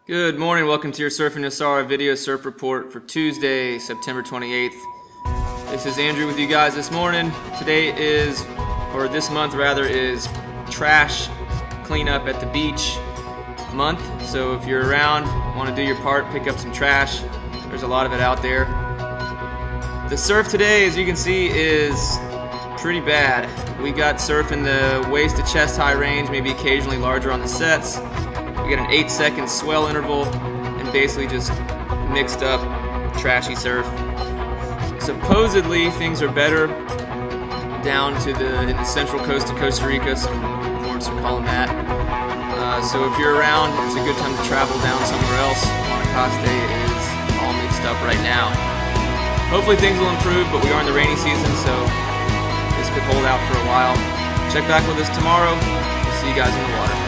Good morning, welcome to your Surfing Nosara video surf report for Tuesday, September 28th. This is Andrew with you guys this morning. Today is, or this month rather, is trash cleanup at the beach month. So if you're around, want to do your part, pick up some trash. There's a lot of it out there. The surf today, as you can see, is pretty bad. We got surf in the waist to chest high range, maybe occasionally larger on the sets. We got an 8-second swell interval and basically just mixed up trashy surf. Supposedly things are better down to in the central coast of Costa Rica, some reports are calling that. So if you're around, it's a good time to travel down somewhere else. Guanacaste is all mixed up right now. Hopefully things will improve, but we are in the rainy season, so this could hold out for a while. Check back with us tomorrow. We'll see you guys in the water.